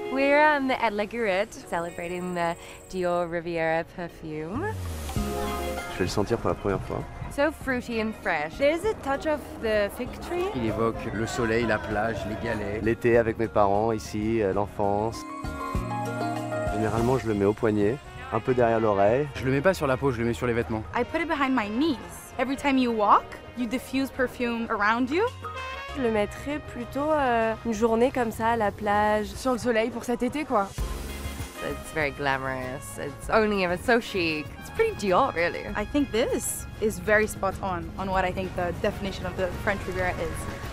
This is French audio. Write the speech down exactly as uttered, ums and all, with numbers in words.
We're um, at La Guerite, celebrating the Dioriviera perfume. Je vais le sentir pour la première fois. So fruity and fresh. There's a touch of the fig tree. Il évoque le soleil, la plage, les galets. L'été avec mes parents, ici, euh, l'enfance. Généralement, je le mets au poignet, un peu derrière l'oreille. Je le mets pas sur la peau, je le mets sur les vêtements. I put it behind my knees. Every time you walk, you diffuse perfume around you. Je le mettrais plutôt euh, une journée comme ça à la plage. Sur le soleil pour cet été, quoi. It's very glamorous. It's only if it's so chic. It's pretty Dior, really. I think this is very spot on on what I think the definition of the French Riviera is.